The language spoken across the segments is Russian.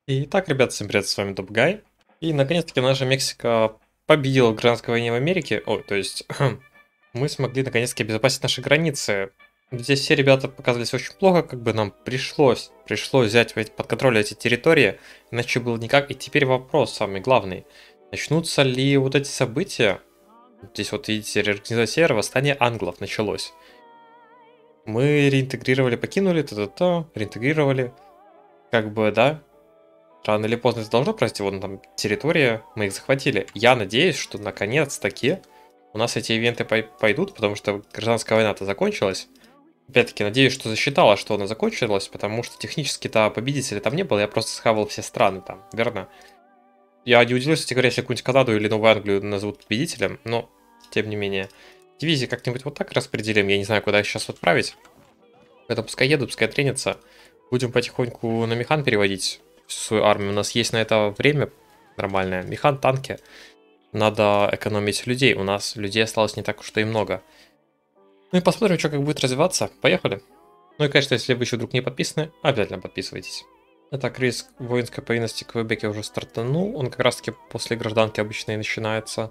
Итак, ребят, всем привет, с вами Топгай. И наконец-таки наша Мексика победила в гражданской войне в Америке. Ой, то есть мы смогли наконец-таки обезопасить наши границы. Здесь все ребята показались очень плохо, как бы нам пришлось взять под контроль эти территории, иначе было никак. И теперь вопрос самый главный. Начнутся ли вот эти события? Здесь вот видите, реорганизация восстание англов началось. Мы реинтегрировали, покинули, реинтегрировали. Как бы, да, рано или поздно это должно произойти, вон там территория, мы их захватили. Я надеюсь, что наконец-таки у нас эти ивенты пойдут, потому что гражданская война-то закончилась. Опять-таки, надеюсь, что засчитала, что она закончилась, потому что технически-то победителя там не было, я просто схавал все страны там, верно? Я не удивлюсь, кстати говоря, если какую-нибудь Канаду или Новую Англию назовут победителем, но, тем не менее. Дивизии как-нибудь вот так распределим, я не знаю, куда их сейчас отправить. Это пускай едут, пускай тренятся. Будем потихоньку на механ переводить всю свою армию. У нас есть на это время нормальное. Механ, танки. Надо экономить людей. У нас людей осталось не так уж и много. Ну и посмотрим, что как будет развиваться. Поехали. Ну и, конечно, если вы еще вдруг не подписаны, обязательно подписывайтесь. Итак, риск воинской повинности в Квебеке уже стартанул. Он как раз таки после гражданки обычно и начинается.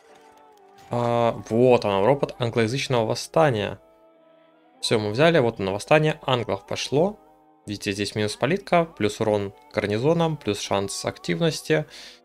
Вот он, ропот англоязычного восстания. Все, мы взяли, вот на восстание англов пошло. Видите, здесь минус политка, плюс урон гарнизонам, плюс шанс активности.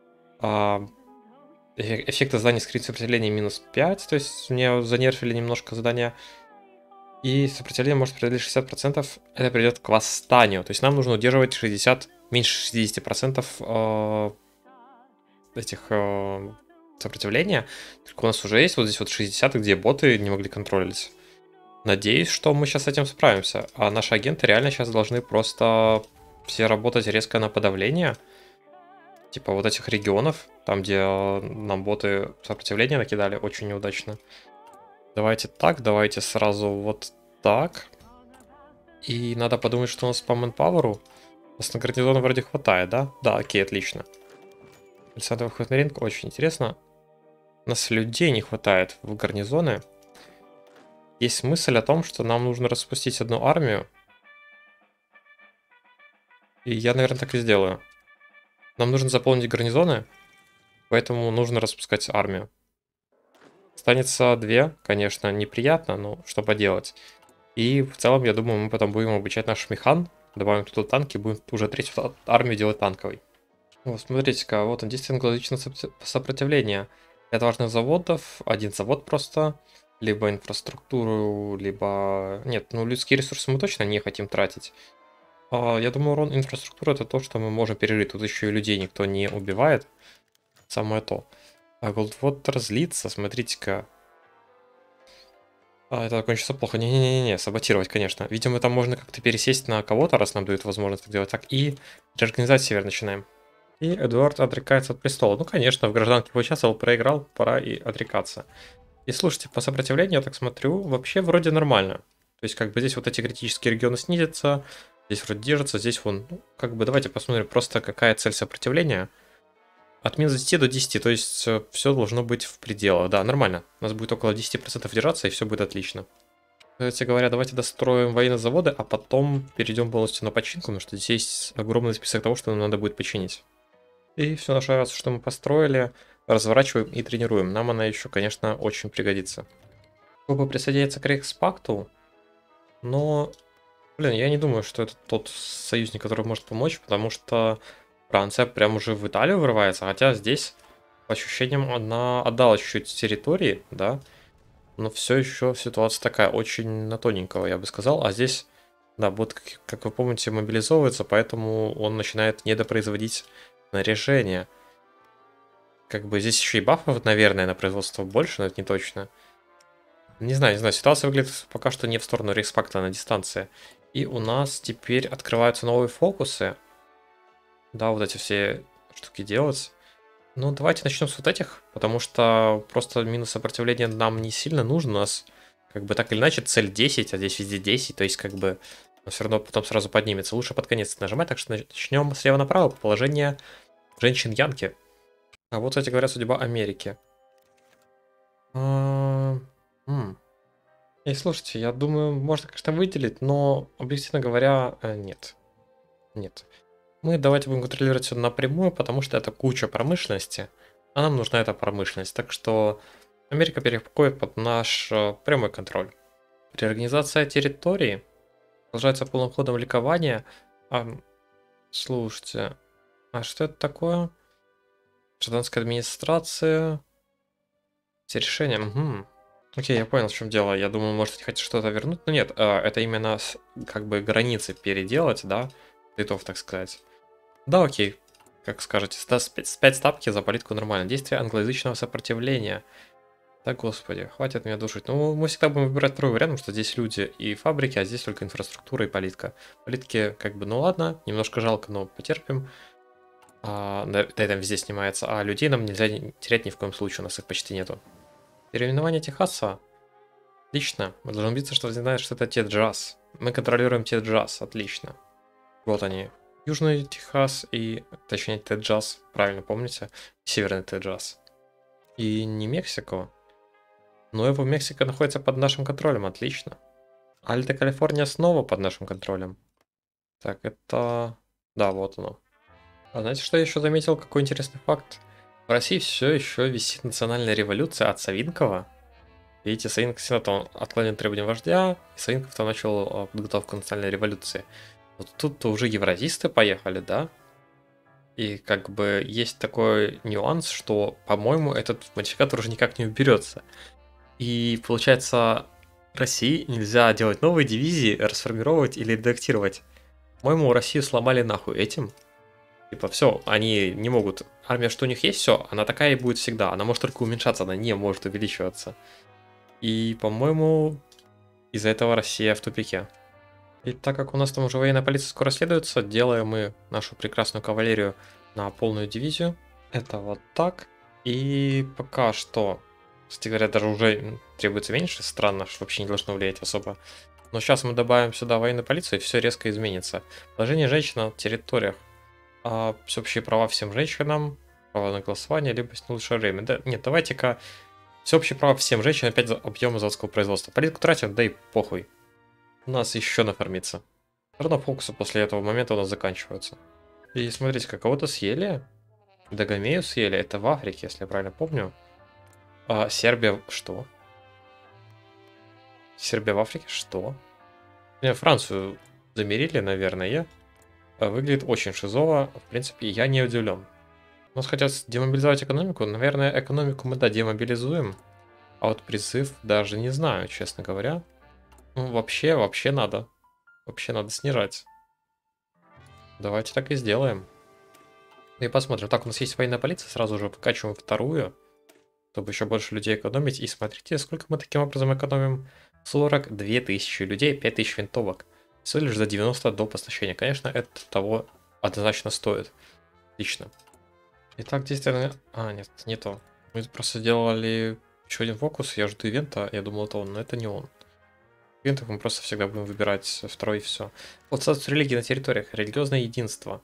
Эффекты зданий скрыть сопротивление минус 5, то есть мне занерфили немножко задания. И сопротивление может преодолеть 60%, это придет к восстанию. То есть нам нужно удерживать 60, меньше 60% этих сопротивления. Только у нас уже есть вот здесь вот 60, где боты не могли контролить. Надеюсь, что мы сейчас с этим справимся. А наши агенты реально сейчас должны просто все работать резко на подавление. Типа вот этих регионов, там где нам боты сопротивление накидали, очень неудачно. Давайте так, давайте сразу вот так. И надо подумать, что у нас по манпауэру. У нас на гарнизона вроде хватает, да? Да, окей, отлично. Александр выходит на ринг, очень интересно. У нас людей не хватает в гарнизоны. Есть мысль о том, что нам нужно распустить одну армию. И я, наверное, так и сделаю. Нам нужно заполнить гарнизоны, поэтому нужно распускать армию. Останется две, конечно, неприятно, но что поделать. И в целом, я думаю, мы потом будем обучать наш механ, добавим туда танки, будем уже третью армию делать танковой. Вот, смотрите-ка, вот он, действие англоязычного сопротивления. Это важных заводов, один завод просто, либо инфраструктуру, либо... Нет, ну людские ресурсы мы точно не хотим тратить. Я думаю, урон инфраструктуры это то, что мы можем перерыть. Тут еще и людей никто не убивает. Самое то. А Goldwater разлиться, смотрите-ка. Это кончится плохо. Не-не-не, саботировать, конечно. Видимо, там можно как-то пересесть на кого-то, раз нам дают возможность так делать. Так, и реорганизовать север начинаем. И Эдуард отрекается от престола. Ну, конечно, в гражданке поучаствовал, проиграл, пора и отрекаться. И слушайте, по сопротивлению, я так смотрю, вообще вроде нормально. То есть, как бы здесь вот эти критические регионы снизятся, здесь вроде держится, здесь вон, ну, как бы давайте посмотрим просто какая цель сопротивления. От минус 10 до 10, то есть все должно быть в пределах. Да, нормально. У нас будет около 10% держаться, и все будет отлично. Кстати говоря, давайте достроим военные заводы, а потом перейдем полностью на починку, потому что здесь есть огромный список того, что нам надо будет починить. И все наше, что мы построили, разворачиваем и тренируем. Нам она еще, конечно, очень пригодится. Чтобы присоединиться к Рейхспакту, но, блин, я не думаю, что это тот союзник, который может помочь, потому что Франция прям уже в Италию вырывается, хотя здесь, по ощущениям, она отдала чуть-чуть территории, да, но все еще ситуация такая, очень на тоненького, я бы сказал, а здесь, да, вот, как вы помните, мобилизовывается, поэтому он начинает недопроизводить снаряжение. Как бы здесь еще и бафов, наверное, на производство больше, но это не точно. Не знаю, не знаю, ситуация выглядит пока что не в сторону Рейхспакта на дистанции. И у нас теперь открываются новые фокусы. Да, вот эти все штуки делать. Ну, давайте начнем с вот этих, потому что просто минус сопротивления нам не сильно нужен. У нас как бы так или иначе цель 10, а здесь везде 10, то есть как бы все равно потом сразу поднимется. Лучше под конец нажимать, так что начнем слева направо. Положение женщин-янки. А вот, кстати говоря, судьба Америки. А, м. И слушайте, я думаю, можно, конечно, выделить, но, объективно говоря, нет. Нет. Мы давайте будем контролировать все напрямую, потому что это куча промышленности, а нам нужна эта промышленность. Так что Америка переходит под наш прямой контроль. Реорганизация территории продолжается полным ходом ликования. Слушайте, а что это такое? Гражданская администрация. Все решения. Угу. Окей, я понял, в чем дело. Я думаю, может, хотите что-то вернуть. Но нет, это именно как бы границы переделать, да? Литов, так сказать. Да, окей. Как скажете, 5 ставки за политику нормально. Действие англоязычного сопротивления. Да, господи, хватит меня душить. Ну, мы всегда будем выбирать второй вариант, потому что здесь люди и фабрики, а здесь только инфраструктура и политика. Политики, как бы, ну ладно, немножко жалко, но потерпим. На этом везде снимается. А людей нам нельзя терять ни в коем случае, у нас их почти нету. Переименование Техаса. Отлично. Мы должны убедиться, что знают, что это Теджаз. Мы контролируем Теджаз. Отлично. Вот они. Южный Техас и, точнее, Теджаз. Правильно помните? Северный Теджаз. И не Мексико. Но его Мексика находится под нашим контролем. Отлично. Альта Калифорния снова под нашим контролем. Так, это... Да, вот оно. А знаете, что я еще заметил? Какой интересный факт? В России все еще висит национальная революция от Савинкова. Видите, Савинков Сенат, он отклонил требования вождя, и Савинков-то начал подготовку к национальной революции. Вот тут-то уже евразисты поехали, да? И как бы есть такой нюанс, что, по-моему, этот модификатор уже никак не уберется. И получается, России нельзя делать новые дивизии, расформировать или редактировать. По-моему, Россию сломали нахуй этим. Типа, все, они не могут. Армия, что у них есть, все, она такая и будет всегда. Она может только уменьшаться, она не может увеличиваться. И, по-моему, из-за этого Россия в тупике. И так как у нас там уже военная полиция скоро следуется, делаем мы нашу прекрасную кавалерию на полную дивизию. Это вот так. И пока что, кстати говоря, даже уже требуется меньше. Странно, что вообще не должно влиять особо. Но сейчас мы добавим сюда военную полицию, и все резко изменится. Положение женщин на территориях. Всеобщие права всем женщинам, право на голосование, либо с лучшее время. Да, нет, давайте-ка всеобщие права всем женщинам, опять за объемы заводского производства. Политику тратим, да и похуй. У нас еще нафармится. Все равно фокусы после этого момента у нас заканчиваются. И смотрите, как кого-то съели. Дагомею съели, это в Африке, если я правильно помню. Сербия, что? Сербия в Африке, что? Не, Францию замерили, наверное. Выглядит очень шизово. В принципе, я не удивлен. У нас хотят демобилизовать экономику. Наверное, экономику мы, да, демобилизуем. А вот призыв даже не знаю, честно говоря. Ну, вообще надо. Вообще надо снижать. Давайте так и сделаем. И посмотрим. Так, у нас есть военная полиция. Сразу же выкачиваем вторую. Чтобы еще больше людей экономить. И смотрите, сколько мы таким образом экономим. 42 тысячи людей, 5 тысяч винтовок. Всего лишь за 90 до поставщения. Конечно, это того однозначно стоит. Отлично. Итак, действительно... нет, не то. Мы просто сделали еще один фокус. Я жду ивента. Я думал, это он, но это не он. В ивентах мы просто всегда будем выбирать второй и все. Вот статус религии на территориях. Религиозное единство.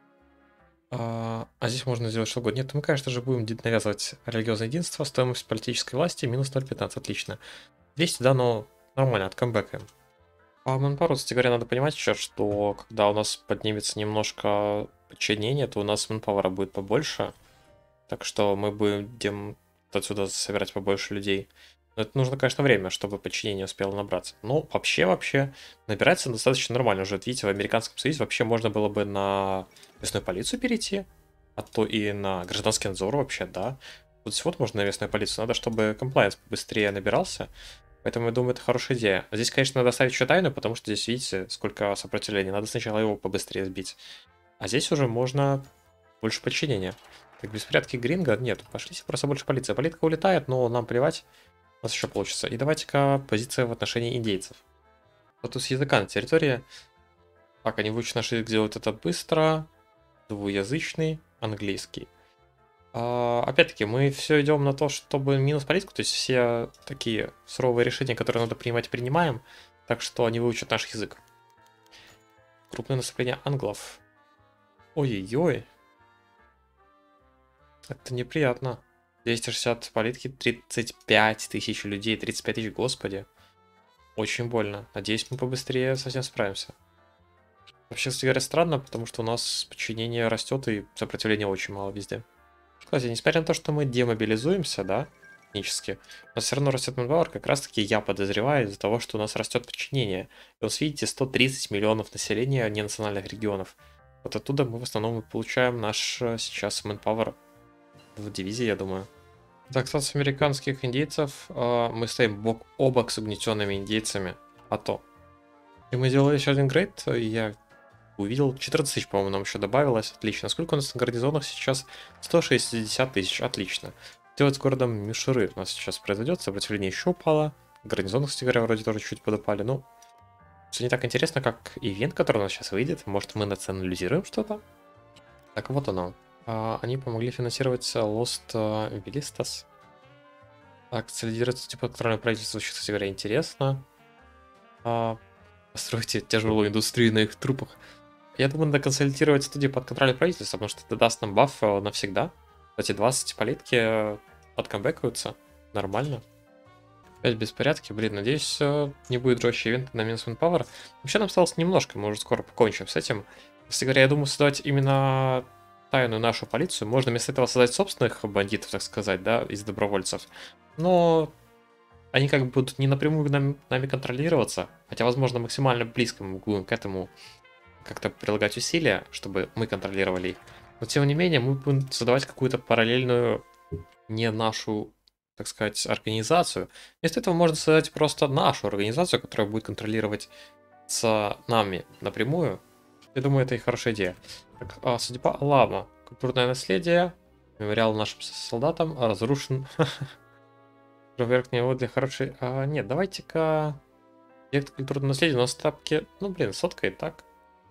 Здесь можно сделать что угодно. Нет, мы, конечно же, будем навязывать религиозное единство. Стоимость политической власти минус 0,15. Отлично. 200, да, но нормально, откомбэкаем. По Манпару, кстати говоря, надо понимать еще, что когда у нас поднимется немножко подчинение, то у нас манпауэра будет побольше. Так что мы будем отсюда собирать побольше людей. Но это нужно, конечно, время, чтобы подчинение успело набраться. Но вообще, набирается достаточно нормально. Уже, видите, в Американском Союзе вообще можно было бы на местную полицию перейти. А то и на гражданский надзор вообще, да. Вот здесь вот можно на местную полицию. Надо, чтобы комплайенс быстрее набирался. Поэтому я думаю, это хорошая идея. Здесь, конечно, надо ставить еще тайну, потому что здесь, видите, сколько сопротивления. Надо сначала его побыстрее сбить. А здесь уже можно больше подчинения. Так, беспорядки Гринго? Нет, пошлите просто больше полиции. Политика улетает, но нам плевать. У нас еще получится. И давайте-ка позиция в отношении индейцев. Статус языка на территории. Так, они выучат наш язык, делают это быстро. Двуязычный, английский. Опять-таки, мы все идем на то, чтобы минус политику, то есть все такие суровые решения, которые надо принимать, принимаем, так что они выучат наш язык. Крупное наступление англов. Ой-ой-ой. Это неприятно. 260 политики, 35 тысяч людей, 35 тысяч, господи. Очень больно. Надеюсь, мы побыстрее совсем справимся. Вообще, кстати говоря, странно, потому что у нас подчинение растет и сопротивления очень мало везде. Кстати, несмотря на то, что мы демобилизуемся, да, технически, у нас все равно растет манпауэр, как раз таки я подозреваю из-за того, что у нас растет подчинение. И вот видите, 130 миллионов населения ненациональных регионов. Вот оттуда мы в основном и получаем наш сейчас манпауэр в дивизии, я думаю. Так, кстати, американских индейцев мы стоим бок о бок с угнетенными индейцами. А то. И мы сделали еще один грейд, и я увидел 14 тысяч, по-моему, нам еще добавилось. Отлично. Сколько у нас на гарнизонах сейчас? 160 тысяч. Отлично. Делать с городом Мишуры у нас сейчас произойдет. Сопротивление еще упало. Гарнизоны, кстати говоря, вроде тоже чуть подупали. Ну, все не так интересно, как ивент, который у нас сейчас выйдет. Может, мы национализируем что-то? Так, вот оно. Они помогли финансировать Lost Villistas. Так, консолидироваться типа контрольное правительство, кстати говоря, интересно. Построите тяжелую индустрию на их трупах. Я думаю, надо консолидировать студии под контролем правительства, потому что это даст нам баф навсегда. Эти 20 политки откамбэкаются. Нормально. Опять беспорядки. Блин, надеюсь, не будет жестче ивент на минус Power. Вообще нам осталось немножко, мы уже скоро покончим с этим. Кстати говоря, я думаю создавать именно тайную нашу полицию. Можно вместо этого создать собственных бандитов, так сказать, да, из добровольцев. Но они как бы будут не напрямую нами контролироваться. Хотя, возможно, максимально близко мы будем к этому как-то прилагать усилия, чтобы мы контролировали их. Но тем не менее, мы будем создавать какую-то параллельную, не нашу, так сказать, организацию. Вместо этого можно создать просто нашу организацию, которая будет контролировать с нами напрямую. Я думаю, это и хорошая идея. Так, судьба Лама. Культурное наследие. Мемориал нашим солдатам разрушен. Проверк него для хорошей... нет, давайте-ка... Объект культурного наследия у нас тапки... Ну, блин, сотка и так.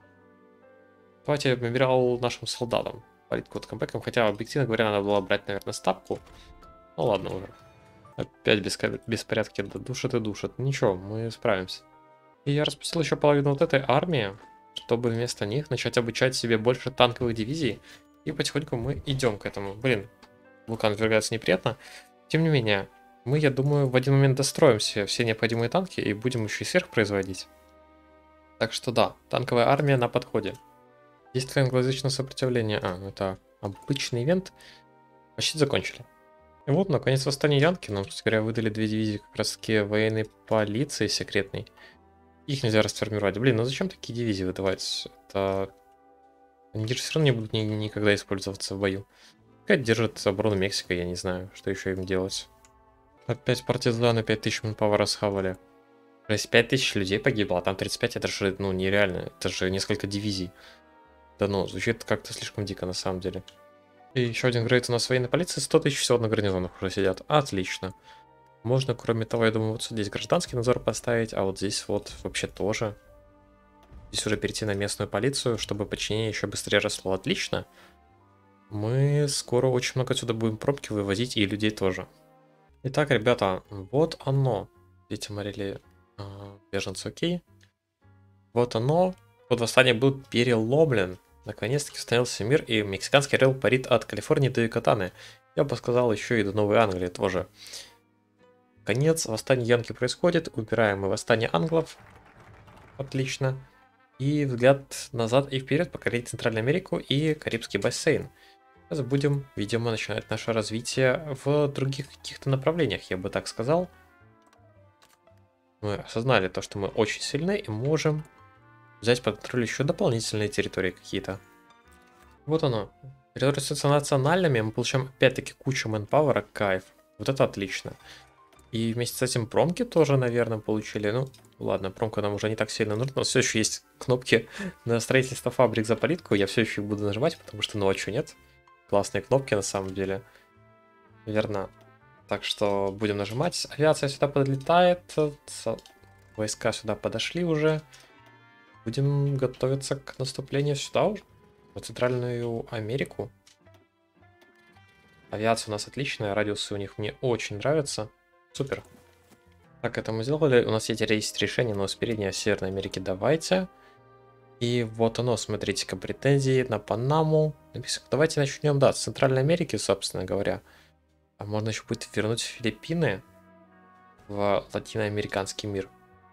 Давайте мемориал нашим солдатам. Политику от камбэком, хотя, объективно говоря, надо было брать, наверное, стапку. Ну ладно уже. Опять беспорядки душат и душат. Ничего, мы справимся. И я распустил еще половину вот этой армии, чтобы вместо них начать обучать себе больше танковых дивизий. И потихоньку мы идем к этому. Блин, вулкан ввергается неприятно. Тем не менее, мы, я думаю, в один момент достроим все необходимые танки и будем еще и сверхпроизводить. Так что да, танковая армия на подходе. Есть ли англоязычное сопротивление? Ну это обычный ивент. Почти закончили. И вот, наконец, восстание Янки. Нам, кстати говоря, выдали 2 дивизии как раз таки военной полиции секретной. Их нельзя расформировать. Блин, ну зачем такие дивизии выдавать? Это... Они же все равно не будут никогда использоваться в бою. Пускай держит оборону Мексика, я не знаю, что еще им делать. Опять партизаны 5000 манпауэра расхавали. То есть 5000 людей погибло, а там 35, это же, ну, нереально. Это же несколько дивизий. Да ну, звучит как-то слишком дико на самом деле. И еще один грейд у нас военной полиции, 100 тысяч всего на гарнизонах уже сидят. Отлично. Можно, кроме того, я думаю, вот здесь гражданский надзор поставить, а вот здесь вот вообще тоже. Здесь уже перейти на местную полицию, чтобы подчинение еще быстрее росло. Отлично. Мы скоро очень много отсюда будем пробки вывозить, и людей тоже. Итак, ребята, вот оно. Дети морили беженцы, окей. Вот оно. Под восстание был переломлен. Наконец-таки установился мир, и мексиканский орел парит от Калифорнии до Юкатаны. Я бы сказал, еще и до Новой Англии тоже. Конец, восстание Янки происходит, убираем мы восстание англов. Отлично. И взгляд назад и вперед, покорить Центральную Америку и Карибский бассейн. Сейчас будем, видимо, начинать наше развитие в других каких-то направлениях, я бы так сказал. Мы осознали то, что мы очень сильны и можем взять под контроль еще дополнительные территории какие-то. Вот оно. Территории с национальными мы получаем опять-таки кучу мэнпауэра, кайф. Вот это отлично. И вместе с этим промки тоже, наверное, получили. Ну, ладно, промка нам уже не так сильно нужна. Но все еще есть кнопки на строительство фабрик за политику. Я все еще их буду нажимать, потому что, ну, а что нет? Классные кнопки на самом деле. Верно. Так что будем нажимать. Авиация сюда подлетает. Войска сюда подошли уже. Будем готовиться к наступлению сюда уже. В Центральную Америку. Авиация у нас отличная. Радиусы у них мне очень нравятся. Супер. Так, это мы сделали. У нас есть решение, но с передней Северной Америки давайте. И вот оно, смотрите-ка, претензии на Панаму. Давайте начнем, да, с Центральной Америки, собственно говоря. А можно еще будет вернуть Филиппины в латиноамериканский мир.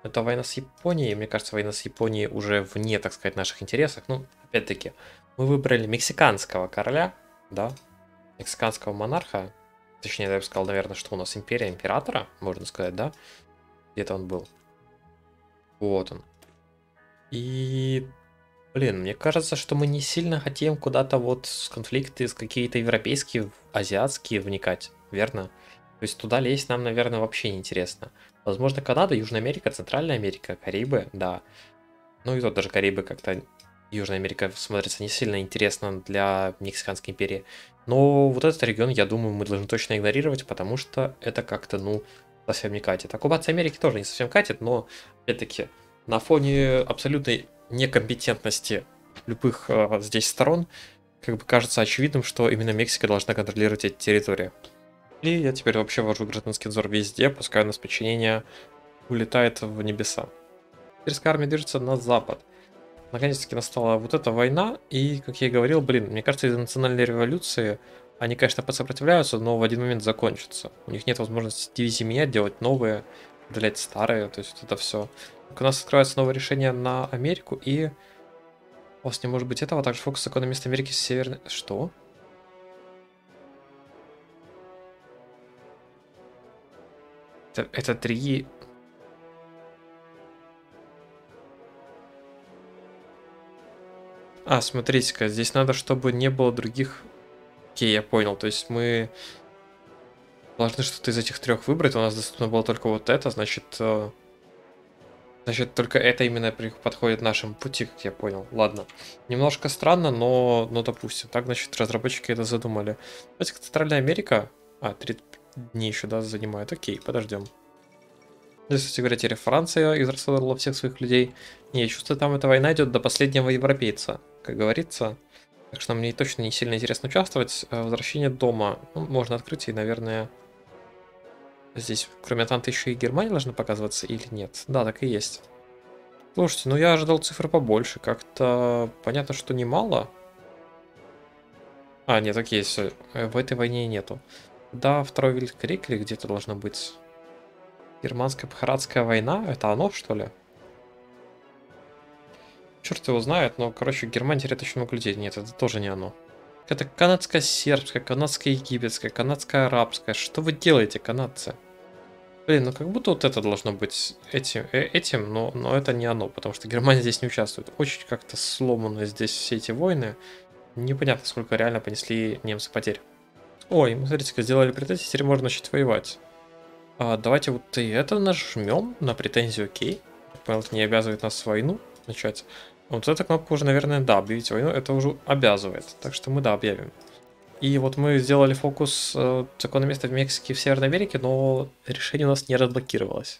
Это война с Японией. Мне кажется, война с Японией уже вне, так сказать, наших интересах. Ну, опять-таки, мы выбрали мексиканского короля, да, мексиканского монарха. Точнее, я бы сказал, наверное, что у нас империя императора, можно сказать, да? Где-то он был. Вот он. И, блин, мне кажется, что мы не сильно хотим куда-то вот с конфликты с какие-то европейские, азиатские вникать, верно? То есть туда лезть нам, наверное, вообще не интересно. Возможно, Канада, Южная Америка, Центральная Америка, Карибы, да. Ну и тут даже Карибы как-то, Южная Америка смотрится не сильно интересно для Мексиканской империи. Но вот этот регион, я думаю, мы должны точно игнорировать, потому что это как-то, ну, совсем не катит. Оккупация Америки тоже не совсем катит, но, опять-таки, на фоне абсолютной некомпетентности любых здесь сторон, как бы кажется очевидным, что именно Мексика должна контролировать эти территории. И я теперь вообще ввожу гражданский надзор везде, пускай у нас подчинение улетает в небеса. Имперская армия движется на запад. Наконец-таки настала вот эта война, и, как я и говорил, блин, мне кажется, из-за национальной революции они, конечно, посопротивляются, но в один момент закончатся. У них нет возможности дивизии менять, делать новые, удалять старые, то есть вот это все. У нас открывается новое решение на Америку, и у вас не может быть этого, также фокус закона мест Америки с северной... Что? Это три... А, смотрите-ка, здесь надо, чтобы не было других... Окей, я понял, то есть мы должны что-то из этих трех выбрать, у нас доступно было только вот это, значит... Значит, только это именно подходит нашему пути, как я понял. Ладно. Немножко странно, но допустим. Так, значит, разработчики это задумали. Давайте Центральная Америка... А, 3 дней еще, да, занимает. Окей, подождем. Здесь, кстати говоря, теперь Франция израсходовала всех своих людей. Не, я чувствую, там эта война идет до последнего европейца, как говорится. Так что мне точно не сильно интересно участвовать. Возвращение дома. Ну, можно открыть, и, наверное... Здесь, кроме Атанты, еще и Германия должна показываться или нет? Да, так и есть. Слушайте, ну я ожидал цифры побольше. Как-то понятно, что немало. А, нет, так есть. В этой войне нету. Да, Второй Великий Крик или где-то должно быть? Германская Бхаратская война? Это оно, что ли? Черт его знает, но, короче, Германия теряет очень много людей. Нет, это тоже не оно. Это канадско-сербская, канадско-египетская, канадско-арабская. Что вы делаете, канадцы? Блин, ну как будто вот это должно быть этим, но это не оно, потому что Германия здесь не участвует. Очень как-то сломаны здесь все эти войны. Непонятно, сколько реально понесли немцы потерь. Ой, смотрите-ка, сделали претензии, теперь можно начать воевать. Давайте вот и это нажмем на претензию, окей. Понял, это не обязывает нас войну начать. Вот эта кнопка уже, наверное, да, объявить войну, это уже обязывает. Так что мы, да, объявим. И вот мы сделали фокус закона места в Мексике и в Северной Америке, но решение у нас не разблокировалось.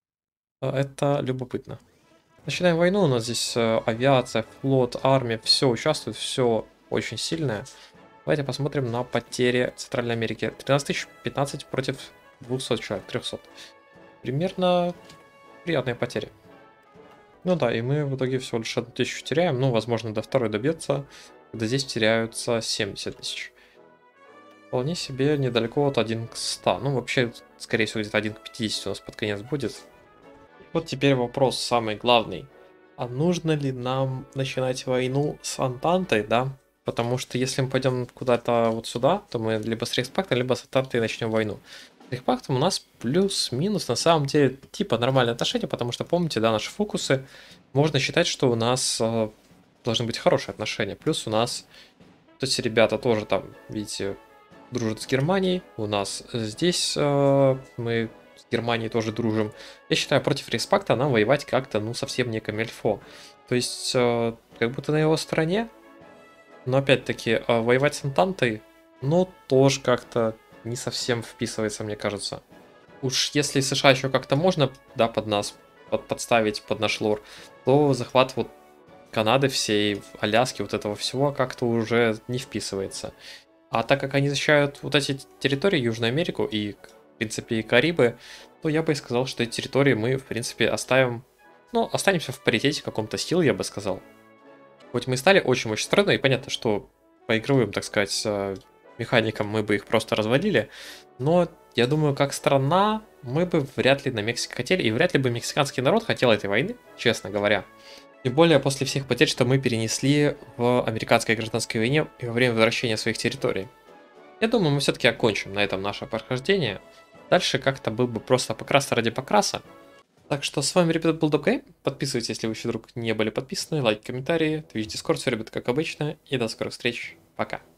Это любопытно. Начинаем войну, у нас здесь авиация, флот, армия, все участвует, все очень сильное. Давайте посмотрим на потери Центральной Америки. 13 тысяч, 15 против 200 человек, 300. Примерно приятные потери. Ну да, и мы в итоге всего лишь 1000 теряем. Ну, возможно, до второй добьется, когда здесь теряются 70 тысяч. Вполне себе недалеко от 1 к 100. Ну, вообще, скорее всего, где-то 1 к 50 у нас под конец будет. Вот теперь вопрос самый главный. А нужно ли нам начинать войну с Антантой, да? Потому что если мы пойдем куда-то вот сюда, то мы либо с Рейхспактом, либо с Антантой начнем войну. С Рейхспактом у нас плюс-минус на самом деле типа нормальные отношения, потому что, помните, да, наши фокусы, можно считать, что у нас должны быть хорошие отношения. Плюс у нас, то есть ребята тоже там, видите, дружат с Германией. У нас здесь мы с Германией тоже дружим. Я считаю, против Рейхспакта нам воевать как-то, ну, совсем не камельфо. То есть, как будто на его стороне. Но опять-таки, воевать с Антантой, ну, тоже как-то не совсем вписывается, мне кажется. Уж если США еще как-то можно, да, под нас, подставить под наш лор, то захват вот Канады всей, Аляски, вот этого всего как-то уже не вписывается. А так как они защищают вот эти территории, Южную Америку и, в принципе, и Карибы, то я бы и сказал, что эти территории мы, в принципе, оставим, ну, останемся в паритете каком-то сил, я бы сказал. Хоть мы и стали очень-очень странно, и понятно, что по игровым, так сказать, механикам мы бы их просто развалили, но Я думаю, как страна, мы бы вряд ли на Мексике хотели, и вряд ли бы мексиканский народ хотел этой войны, честно говоря. Тем более после всех потерь, что мы перенесли в американской гражданской войне и во время возвращения своих территорий. Я думаю, мы все-таки окончим на этом наше прохождение. Дальше как-то был бы просто покрас ради покраса. Так что с вами, ребят, был Докей. Подписывайтесь, если вы еще вдруг не были подписаны, лайк, комментарии, Twitch, Discord, все, ребят, как обычно. И до скорых встреч. Пока.